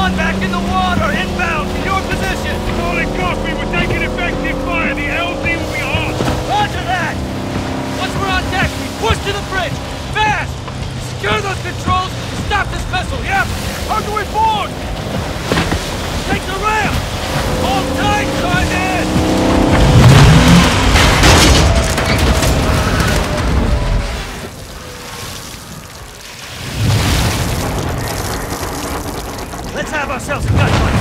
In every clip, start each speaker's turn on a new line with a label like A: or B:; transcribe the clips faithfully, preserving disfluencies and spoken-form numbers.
A: Squad back in the water, inbound, to your position!
B: Solid copy, we're taking effective fire, the L Z will be hot!
A: Roger that! Once we're on deck, we push to the bridge! Fast! Secure those controls and stop this vessel, yep! How do we board? Take the ramp! Hold tight, time in! Let's have ourselves a gunfight!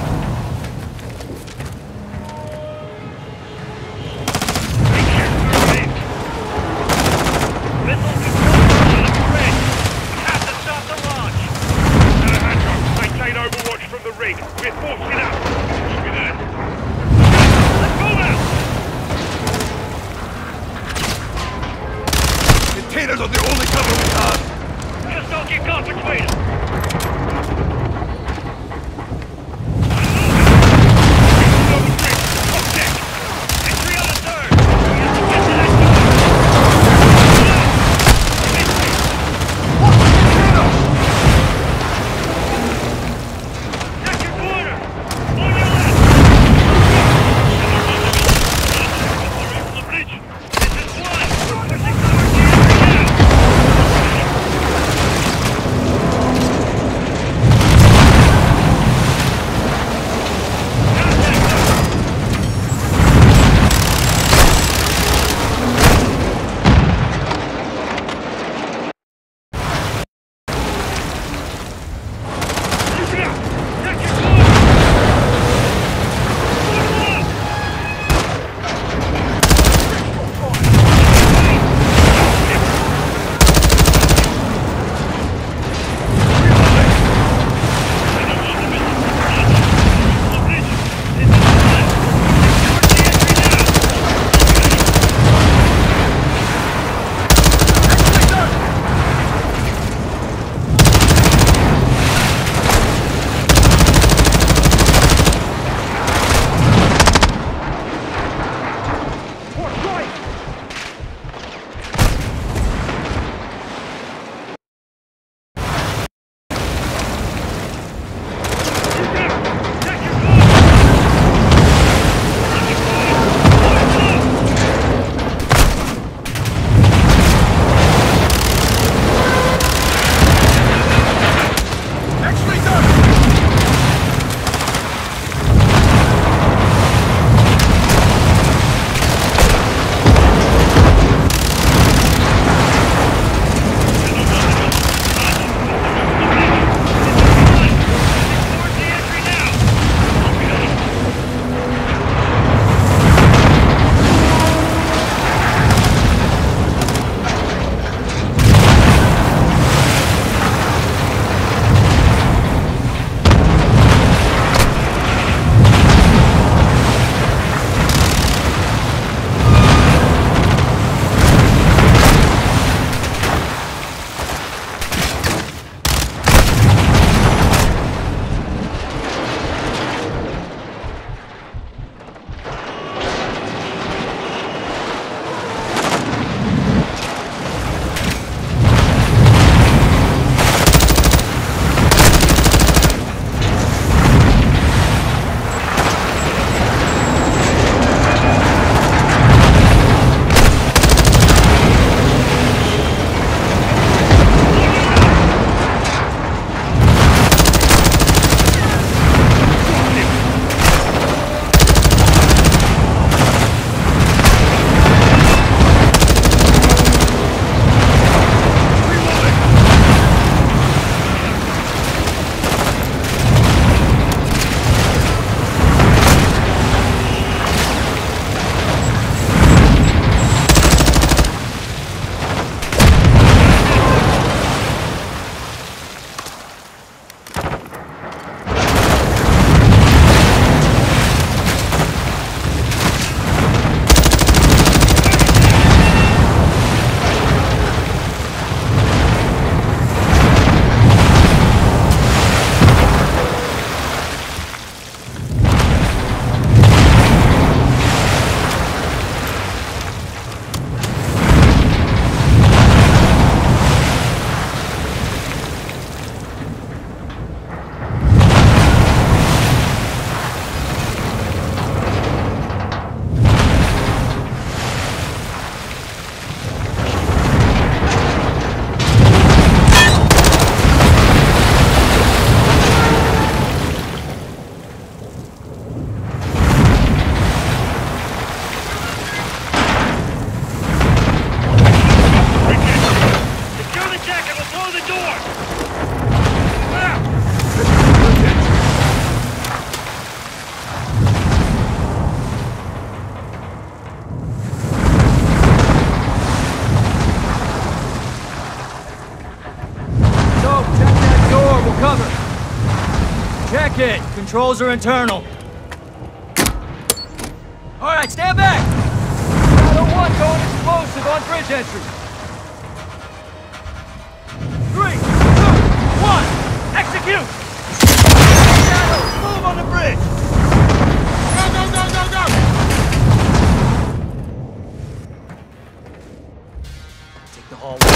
B: We're forcing up! Should be there. Let's go now!
C: Containers are the only cover we have!
B: Just don't get caught between us!
A: Check it. Controls are internal. All right, stand back. Shadow one going explosive on bridge entry. Three, two, one, execute. Shadow, move on the bridge. Go, go, go, go, go. Take the hallway.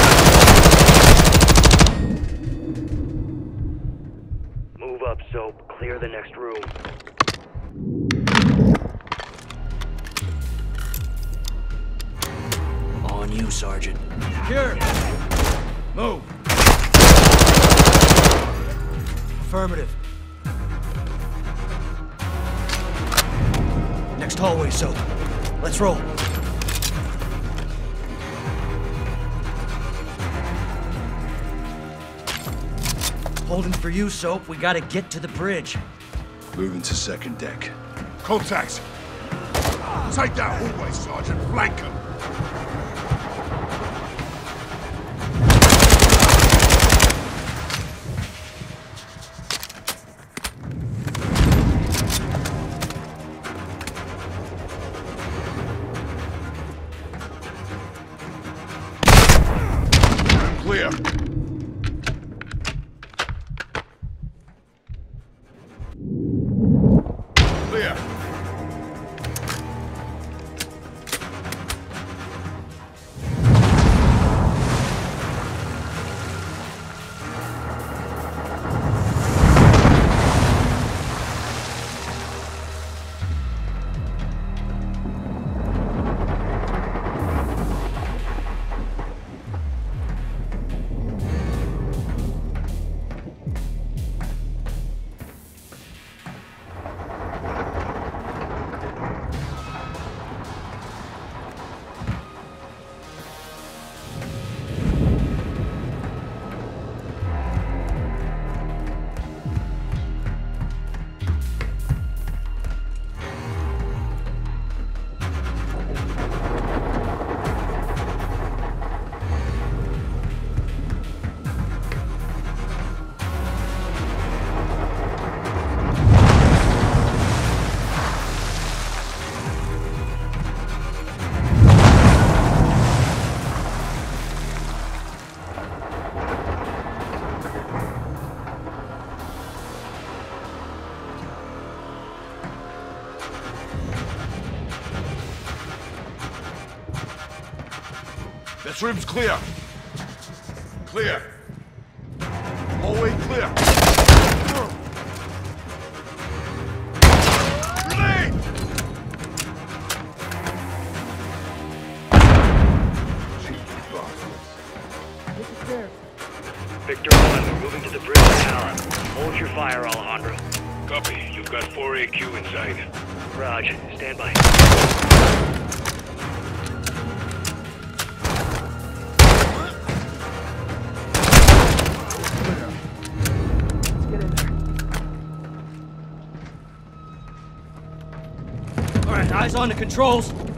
D: Move up, Soap. Clear the next room. On you, Sergeant.
A: Secure. Move. Affirmative. Next hallway, Soap. Let's roll. Holding for you, Soap. We gotta get to the bridge.
C: Moving to second deck.
B: Contacts! Take that hallway, Sergeant. Flank 'em. Clear. Clear. This room's clear. Clear. Hallway clear. Grenade!
D: Victor one, we're moving to the bridge now. Hold your fire, Alejandro.
B: Copy. You've got four A Q inside.
D: Raj, stand by.
A: All right, eyes on the controls.